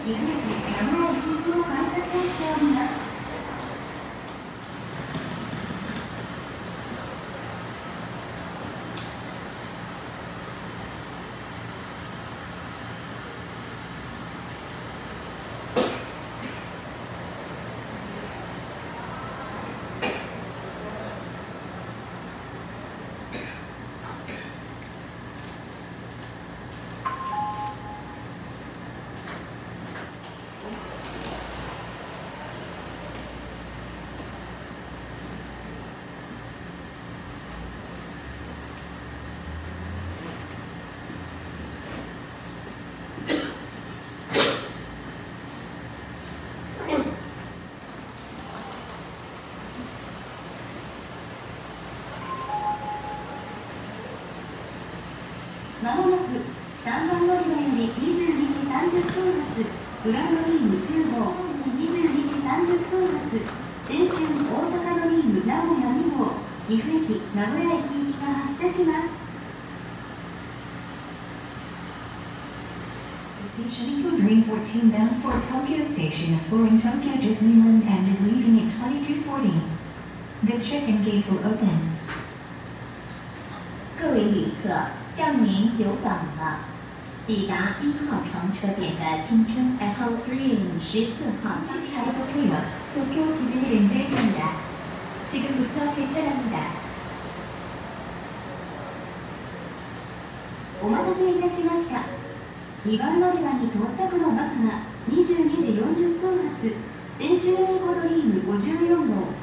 岐阜駅名古屋駅行きの改札をしております。まもなく3番乗り場より22時30分発グランドリーム10号、22時30分発青春大阪ドリーム名古屋2号、岐阜駅名古屋駅行きが発車します。 Shinjuku Dream 14 bound for Tokyo Station for Tokyo Disneyland and is leaving at 22:40. The check-in gate will open. 各位旅客，让您久等了。抵达1号乘车点的青春 Echo Dream 14号机台도쿄 디즈니랜드입니다. 지금부터 개찰합니다. お待たせいたしました。2番乗り場に到着のバスが22時40分発青春英語ドリーム54号